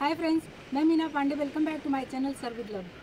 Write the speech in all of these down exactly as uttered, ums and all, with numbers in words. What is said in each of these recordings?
हाय friends, मैं Meena Pandey. Welcome back to my channel serve with love.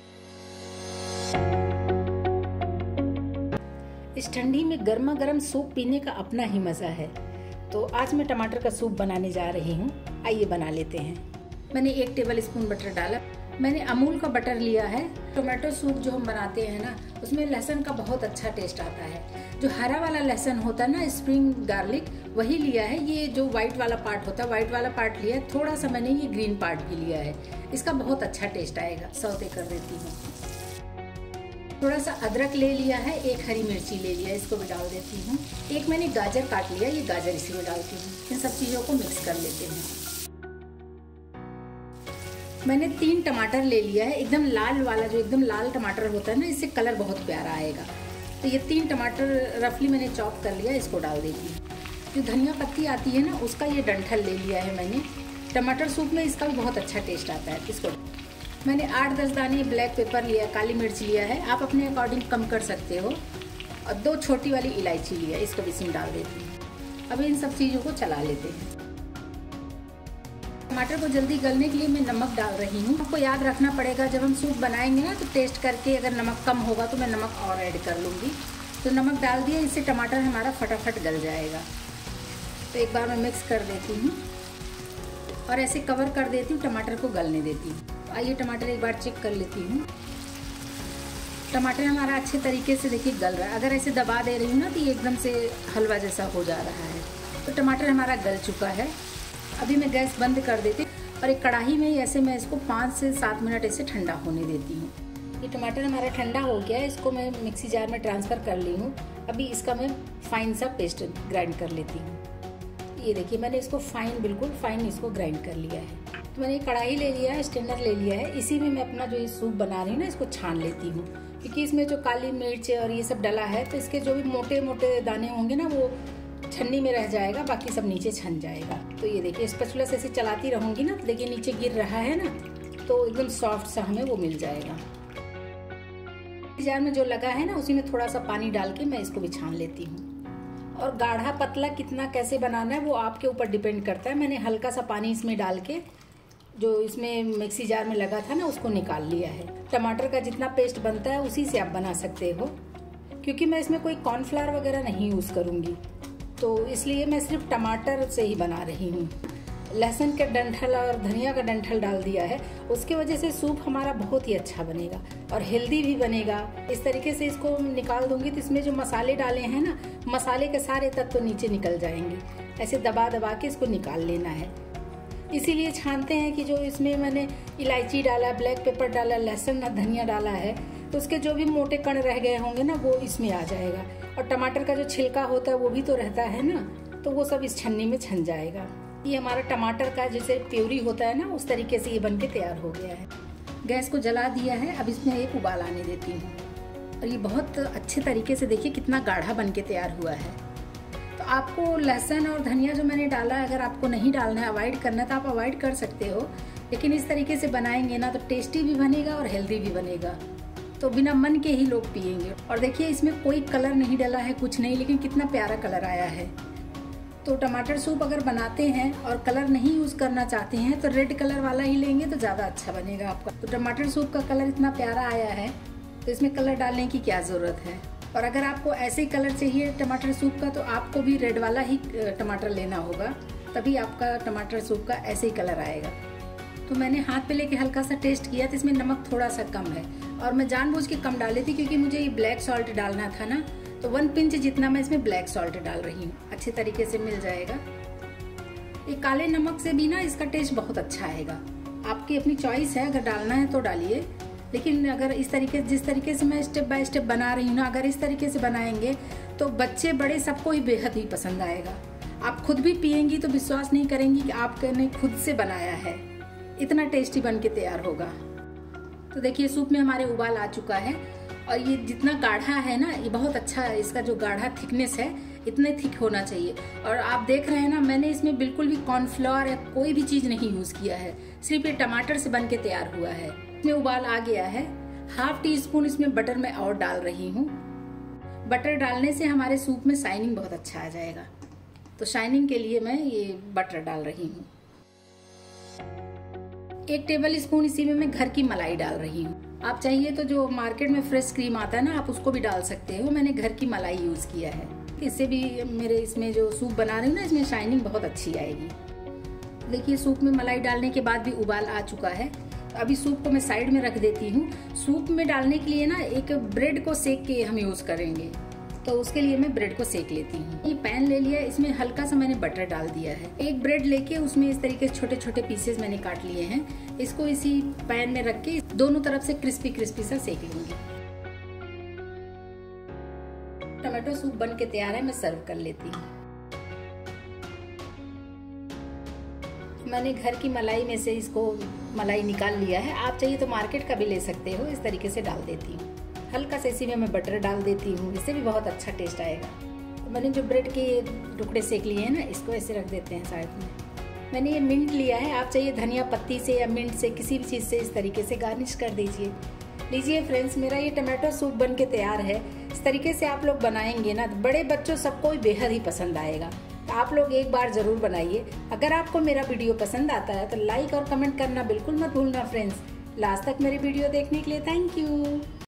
इस ठंडी में गर्मा गर्म सूप पीने का अपना ही मज़ा है। तो आज मैं टमाटर का सूप बनाने जा रही हूँ। आइए बना लेते हैं। मैंने एक टेबल स्पून बटर डाला। मैंने अमूल का बटर लिया है। टोमेटो सूप जो हम बनाते हैं ना, उसमें लहसुन का बहुत अच्छा टेस्ट आता है। जो हरा वाला लहसुन होता है ना, स्प्रिंग गार्लिक, वही लिया है। ये जो व्हाइट वाला पार्ट होता है, व्हाइट वाला पार्ट लिया है। थोड़ा सा मैंने ये ग्रीन पार्ट भी लिया है। इसका बहुत अच्छा टेस्ट आएगा। सौते कर देती हूँ। थोड़ा सा अदरक ले लिया है, एक हरी मिर्ची ले लिया, इसको भी डाल देती हूँ। एक मैंने गाजर काट लिया, ये गाजर इसी में डालती हूँ। इन सब चीज़ों को मिक्स कर लेते हैं। मैंने तीन टमाटर ले लिया है, एकदम लाल वाला, जो एकदम लाल टमाटर होता है ना, इससे कलर बहुत प्यारा आएगा। तो ये तीन टमाटर रफली मैंने चॉप कर लिया, इसको डाल देती हूँ। जो धनिया पत्ती आती है ना, उसका ये डंठल ले लिया है मैंने। टमाटर सूप में इसका भी बहुत अच्छा टेस्ट आता है। इसको मैंने आठ दस दाने ब्लैक पेपर लिया, काली मिर्च लिया है, आप अपने अकॉर्डिंग कम कर सकते हो। और दो छोटी वाली इलायची लिया, इसको भी इसमें डाल देती हूँ। अब इन सब चीज़ों को चला लेते हैं। टमाटर को जल्दी गलने के लिए मैं नमक डाल रही हूँ। आपको याद रखना पड़ेगा, जब हम सूप बनाएंगे ना, तो टेस्ट करके अगर नमक कम होगा तो मैं नमक और ऐड कर लूँगी। तो नमक डाल दिया, इससे टमाटर हमारा फटाफट गल जाएगा। तो एक बार मैं मिक्स कर देती हूँ और ऐसे कवर कर देती हूँ, टमाटर को गलने देती हूँ। तो आइए टमाटर एक बार चेक कर लेती हूँ। टमाटर हमारा अच्छे तरीके से देखिए गल रहा है। अगर ऐसे दबा दे रही हूँ ना, तो ये एकदम से हलवा जैसा हो जा रहा है। तो टमाटर हमारा गल चुका है। अभी मैं गैस बंद कर देती हूँ और एक कढ़ाई में ऐसे मैं इसको पाँच से सात मिनट ऐसे ठंडा होने देती हूँ। ये टमाटर हमारा ठंडा हो गया है, इसको मैं मिक्सी जार में ट्रांसफ़र कर ली हूँ। अभी इसका मैं फाइन सा पेस्ट ग्राइंड कर लेती हूँ। ये देखिए, मैंने इसको फाइन, बिल्कुल फाइन इसको ग्राइंड कर लिया है। तो मैंने कढ़ाई ले लिया है, स्टैंडर ले लिया है। इसी में मैं अपना जो ये सूप बना रही हूँ ना, इसको छान लेती हूँ। क्योंकि इसमें जो काली मिर्च और ये सब डला है, तो इसके जो भी मोटे मोटे दाने होंगे ना, वो छन्नी में रह जाएगा, बाकी सब नीचे छन जाएगा। तो ये देखिए, स्पैचुला से ऐसे चलाती रहूँगी ना, तो देखिए नीचे गिर रहा है ना, तो एकदम सॉफ्ट सा हमें वो मिल जाएगा। जार में जो लगा है ना, उसी में थोड़ा सा पानी डाल के मैं इसको भी छान लेती हूँ। और गाढ़ा पतला कितना कैसे बनाना है वो आपके ऊपर डिपेंड करता है। मैंने हल्का सा पानी इसमें डाल के, जो इसमें मिक्सी जार में लगा था ना, उसको निकाल लिया है। टमाटर का जितना पेस्ट बनता है उसी से आप बना सकते हो। क्योंकि मैं इसमें कोई कॉर्नफ्लावर वगैरह नहीं यूज़ करूँगी, तो इसलिए मैं सिर्फ टमाटर से ही बना रही हूँ। लहसुन के डंठल और धनिया का डंठल डाल दिया है, उसके वजह से सूप हमारा बहुत ही अच्छा बनेगा और हेल्दी भी बनेगा। इस तरीके से इसको निकाल दूंगी तो इसमें जो मसाले डाले हैं ना, मसाले के सारे तत्व तो नीचे निकल जाएंगे। ऐसे दबा दबा के इसको निकाल लेना है। इसीलिए छानते हैं कि जो इसमें मैंने इलायची डाला, ब्लैक पेपर डाला, लहसुन और धनिया डाला है, तो उसके जो भी मोटे कण रह गए होंगे ना, वो इसमें आ जाएगा। और टमाटर का जो छिलका होता है वो भी तो रहता है ना, तो वो सब इस छन्नी में छन जाएगा। ये हमारा टमाटर का जैसे प्यूरी होता है ना, उस तरीके से ये बन के तैयार हो गया है। गैस को जला दिया है। अब इसमें एक उबाल आने देती हूँ। और ये बहुत अच्छे तरीके से देखिए कितना गाढ़ा बन के तैयार हुआ है। तो आपको लहसुन और धनिया जो मैंने डाला है, अगर आपको नहीं डालना है, अवॉइड करना है, तो आप अवॉइड कर सकते हो। लेकिन इस तरीके से बनाएंगे ना, तो टेस्टी भी बनेगा और हेल्दी भी बनेगा। तो बिना मन के ही लोग पियेंगे। और देखिए, इसमें कोई कलर नहीं डाला है, कुछ नहीं, लेकिन कितना प्यारा कलर आया है। तो टमाटर सूप अगर बनाते हैं और कलर नहीं यूज़ करना चाहते हैं, तो रेड कलर वाला ही लेंगे तो ज़्यादा अच्छा बनेगा आपका। तो टमाटर सूप का कलर इतना प्यारा आया है, तो इसमें कलर डालने की क्या ज़रूरत है। और अगर आपको ऐसे ही कलर चाहिए टमाटर सूप का, तो आपको भी रेड वाला ही टमाटर लेना होगा, तभी आपका टमाटर सूप का ऐसे ही कलर आएगा। तो मैंने हाथ पे लेके हल्का सा टेस्ट किया, तो इसमें नमक थोड़ा सा कम है। और मैं जानबूझ के कम डाली थी, क्योंकि मुझे ये ब्लैक सॉल्ट डालना था ना, तो वन पिंच जितना मैं इसमें ब्लैक सॉल्ट डाल रही हूँ। अच्छे तरीके से मिल जाएगा। ये काले नमक से भी ना इसका टेस्ट बहुत अच्छा आएगा। आपकी अपनी चॉइस है, अगर डालना है तो डालिए। लेकिन अगर इस तरीके जिस तरीके से मैं स्टेप बाय स्टेप बना रही हूँ ना, अगर इस तरीके से बनाएंगे तो बच्चे बड़े सबको ही बेहद ही पसंद आएगा। आप खुद भी पियेंगी तो विश्वास नहीं करेंगी कि आपने खुद से बनाया है। इतना टेस्टी बन के तैयार होगा। तो देखिए, सूप में हमारे उबाल आ चुका है। और ये जितना गाढ़ा है ना, ये बहुत अच्छा है। इसका जो गाढ़ा थिकनेस है, इतने थिक होना चाहिए। और आप देख रहे हैं ना, मैंने इसमें बिल्कुल भी कॉर्नफ्लोर या कोई भी चीज़ नहीं यूज़ किया है। सिर्फ ये टमाटर से बन के तैयार हुआ है। इसमें उबाल आ गया है। हाफ टी स्पून इसमें बटर मैं और डाल रही हूँ। बटर डालने से हमारे सूप में शाइनिंग बहुत अच्छा आ जाएगा। तो शाइनिंग के लिए मैं ये बटर डाल रही हूँ। एक टेबल स्पून इसी में मैं घर की मलाई डाल रही हूँ। आप चाहिए तो जो मार्केट में फ्रेश क्रीम आता है ना, आप उसको भी डाल सकते हो। मैंने घर की मलाई यूज किया है। इससे भी मेरे इसमें जो सूप बना रही हूँ ना, इसमें शाइनिंग बहुत अच्छी आएगी। देखिए सूप में मलाई डालने के बाद भी उबाल आ चुका है। अभी सूप को मैं साइड में रख देती हूँ। सूप में डालने के लिए ना एक ब्रेड को सेक के हम यूज करेंगे, तो उसके लिए मैं ब्रेड को सेक लेती हूँ। ये पैन ले लिया, इसमें हल्का सा मैंने बटर डाल दिया है। एक ब्रेड लेके उसमें इस तरीके से छोटे छोटे पीसेस मैंने काट लिए हैं। इसको इसी पैन में रख के दोनों तरफ से क्रिस्पी क्रिस्पी सा सेक लूंगी। टमाटो सूप बन के तैयार है, मैं सर्व कर लेती हूँ। मैंने घर की मलाई में से इसको मलाई निकाल लिया है। आप चाहिए तो मार्केट का भी ले सकते हो। इस तरीके से डाल देती हूँ। हल्का से इसी में मैं बटर डाल देती हूँ, इससे भी बहुत अच्छा टेस्ट आएगा। तो मैंने जो ब्रेड के टुकड़े सेक लिए हैं ना, इसको ऐसे रख देते हैं साइड में। मैंने ये मिंट लिया है। आप चाहिए धनिया पत्ती से या मिंट से, किसी भी चीज़ से इस तरीके से गार्निश कर दीजिए। लीजिए फ्रेंड्स, मेरा ये टमाटो सूप बन के तैयार है। इस तरीके से आप लोग बनाएंगे ना, बड़े बच्चों सबको बेहद ही पसंद आएगा। तो आप लोग एक बार ज़रूर बनाइए। अगर आपको मेरा वीडियो पसंद आता है तो लाइक और कमेंट करना बिल्कुल मत भूलना फ्रेंड्स। लास्ट तक मेरी वीडियो देखने के लिए थैंक यू।